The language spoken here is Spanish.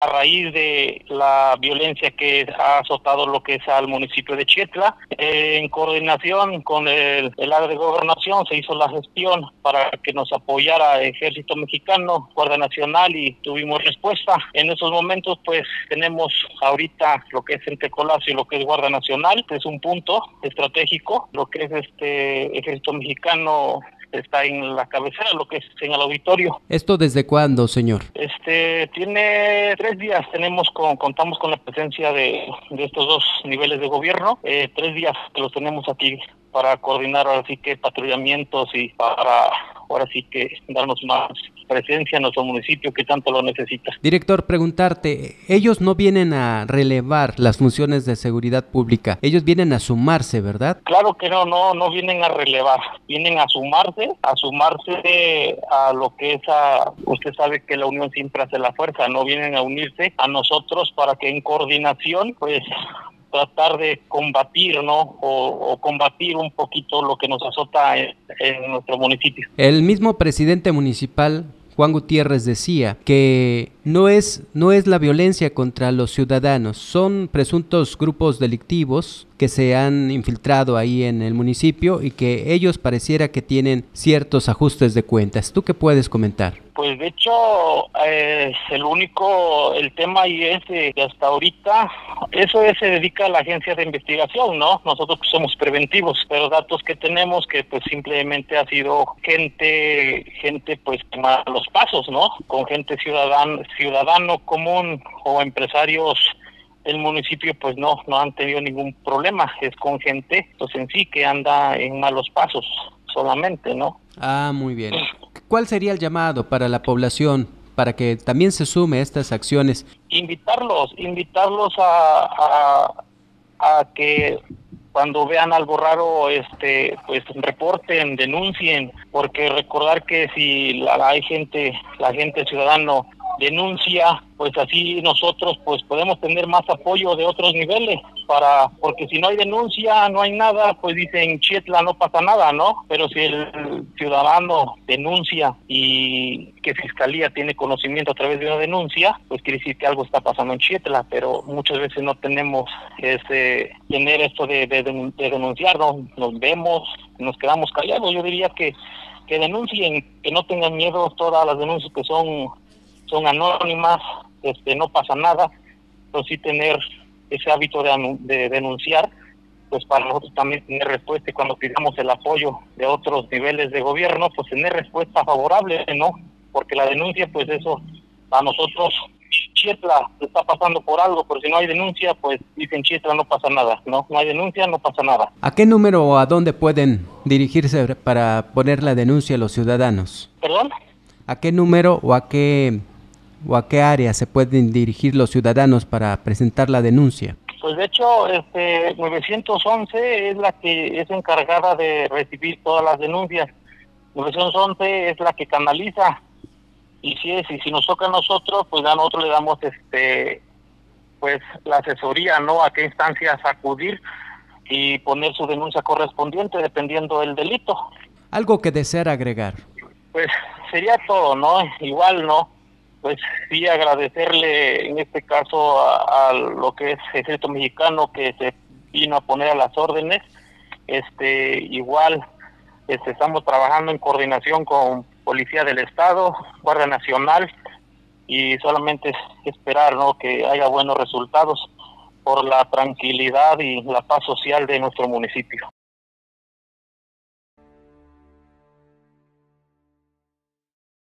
a raíz de la violencia que ha azotado lo que es al municipio de Chietla. En coordinación con el área de gobernación se hizo la gestión para que nos apoyara Ejército Mexicano, Guardia Nacional, y tuvimos respuesta. En esos momentos pues tenemos ahorita lo que es entre Colazo y lo que es Guardia Nacional, que es un punto estratégico. Lo que es Ejército Mexicano está en la cabecera, lo que es en el auditorio. ¿Esto desde cuándo, señor? Tiene 3 días, contamos con la presencia de estos dos niveles de gobierno, 3 días que los tenemos aquí para coordinar ahora sí que patrullamientos y para ahora sí que darnos más presencia en nuestro municipio que tanto lo necesita. Director, preguntarte, ellos no vienen a relevar las funciones de seguridad pública, ellos vienen a sumarse, ¿verdad? Claro que no vienen a relevar, vienen a sumarse a lo que es usted sabe que la unión siempre hace la fuerza, no vienen a unirse a nosotros para que en coordinación pues tratar de combatir, ¿no? O combatir un poquito lo que nos azota en nuestro municipio. El mismo presidente municipal, Juan Gutiérrez, decía que no es la violencia contra los ciudadanos, son presuntos grupos delictivos que se han infiltrado ahí en el municipio y que ellos pareciera que tienen ciertos ajustes de cuentas. ¿Tú qué puedes comentar? Pues de hecho, el tema ahí es que hasta ahorita, se dedica a la agencia de investigación, ¿no? Nosotros pues, somos preventivos, pero datos que tenemos que pues simplemente ha sido gente pues malos pasos, ¿no? Con gente ciudadano común o empresarios del municipio pues no han tenido ningún problema, es con gente pues en sí que anda en malos pasos solamente, ¿no? Ah, muy bien. ¿Cuál sería el llamado para la población para que también se sume a estas acciones? Invitarlos a que cuando vean algo raro, pues reporten, denuncien, porque recordar que si la gente ciudadano denuncia, pues así nosotros pues podemos tener más apoyo de otros niveles, porque si no hay denuncia, no hay nada, pues dicen Chietla no pasa nada, ¿no? Pero si el ciudadano denuncia y que Fiscalía tiene conocimiento a través de una denuncia, pues quiere decir que algo está pasando en Chietla, pero muchas veces no tenemos tener esto de denunciar, ¿no? Nos vemos, nos quedamos callados. Yo diría que denuncien, que no tengan miedo, todas las denuncias que son anónimas, no pasa nada, pero sí tener ese hábito de denunciar, pues para nosotros también tener respuesta, y cuando pidamos el apoyo de otros niveles de gobierno, pues tener respuesta favorable, ¿no? Porque la denuncia, pues eso, a nosotros, Chietla está pasando por algo, pero si no hay denuncia, pues dicen Chietla no pasa nada, ¿no? No hay denuncia, no pasa nada. ¿A qué número o a dónde pueden dirigirse para poner la denuncia a los ciudadanos? ¿Perdón? ¿A qué número o a qué área se pueden dirigir los ciudadanos para presentar la denuncia? Pues de hecho, 911 es la que es encargada de recibir todas las denuncias. 911 es la que canaliza, y si nos toca a nosotros, pues a nosotros le damos pues la asesoría, ¿no? A qué instancias acudir y poner su denuncia correspondiente dependiendo del delito. Algo que desear agregar. Pues sería todo, ¿no? Igual, ¿no? Pues sí, agradecerle en este caso a lo que es Ejército Mexicano, que se vino a poner a las órdenes. Igual estamos trabajando en coordinación con Policía del Estado, Guardia Nacional, y solamente es esperar, ¿no? Que haya buenos resultados por la tranquilidad y la paz social de nuestro municipio.